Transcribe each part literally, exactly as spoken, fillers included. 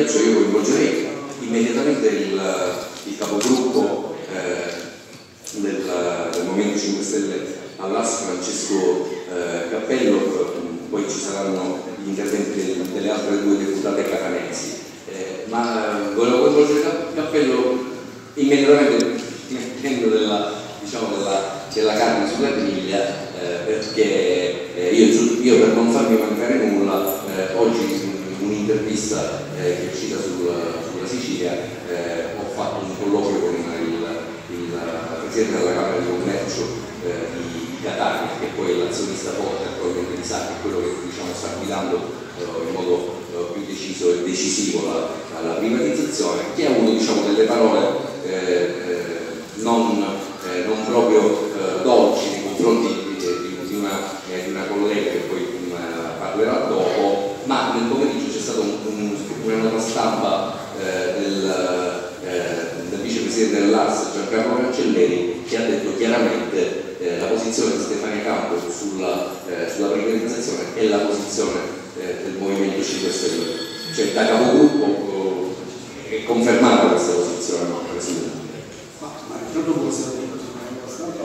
ghiaccio io coinvolgerei immediatamente il, il capogruppo eh, del, del Movimento cinque Stelle all'A S, Francesco eh, Cappello, poi ci saranno gli interventi del, delle altre due deputate catanesi, eh, ma eh, volevo coinvolgere Cappello immediatamente mettendo della, diciamo, della, della carne sulla griglia, eh, perché eh, io, io per non farmi mancare nulla, eh, oggi un'intervista eh, che è uscita sulla, sulla Sicilia, eh, ho fatto un colloquio con il, il Presidente della Camera di Commercio eh, di Catania, che poi è l'azionista forte attualmente di S A C, è quello che diciamo, sta guidando eh, in modo eh, più deciso e decisivo la, la privatizzazione, che ha avuto diciamo, delle parole eh, eh, non, eh, non proprio eh, dolci nei confronti di, di, di, una, eh, di una collega che poi mh, parlerà dopo, ma nel pomeriggio c'è stata un, un, una nota stampa eh, del, eh, del vicepresidente dell'A S Giancarlo Cancelleri, che ha detto chiaramente eh, la posizione di Stefania Campo sulla, eh, sulla privatizzazione è la posizione eh, del Movimento cinque Stelle, cioè da capogruppo eh, è confermata questa posizione, no, Presidente? Ma, ma intanto può essere una stampa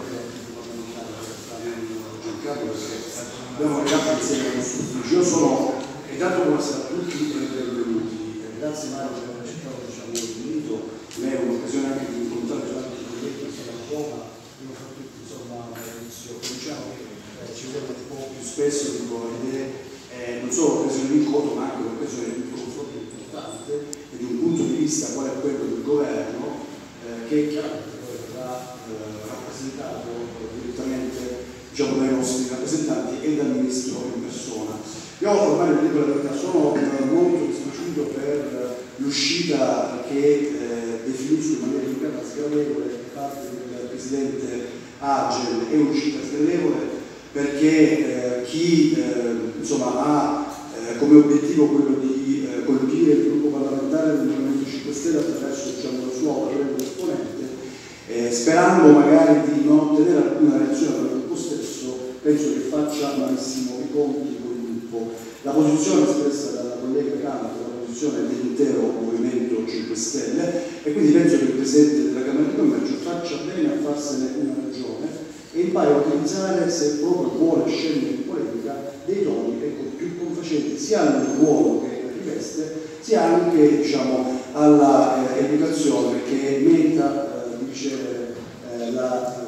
Giancarlo, perché abbiamo legato insieme a uffici. Io sono, e tanto buonasera a tutti e benvenuti. Grazie Mario per aver accettato diciamo, l'invito. Lei è un'occasione anche di incontrare tanti colleghi che sono a Roma, io ho fatto tutti insomma all'inizio, cominciamo che eh, ci vediamo un po' più spesso, dico idee, eh, non solo occasione di incontro, ma anche un'occasione di un confronto importante e di un punto di vista quale è quello del governo, eh, che chiaramente poi verrà eh, rappresentato direttamente diciamo, dai nostri rappresentanti e dal Ministro in persona. Io ormai vi dico la verità, sono molto dispiaciuto per l'uscita che eh, definisco in maniera indicata sgradevole da parte del Presidente Agel, è un'uscita sgradevole perché eh, chi eh, insomma, ha eh, come obiettivo quello di eh, colpire il gruppo parlamentare del Movimento cinque Stelle attraverso diciamo, la sua autorevole esponente, eh, sperando magari di non ottenere alcuna reazione dal gruppo stesso, penso che faccia malissimo i conti. La posizione espressa dalla collega Campo è la posizione dell'intero Movimento cinque Stelle e quindi penso che il Presidente della Camera di Commercio faccia bene a farsene una ragione e impari a utilizzare, se proprio vuole scendere in polemica, dei toni ecco, più confacenti sia al ruolo che riveste, sia anche diciamo, alla eh, educazione che merita eh, di ricevere eh, la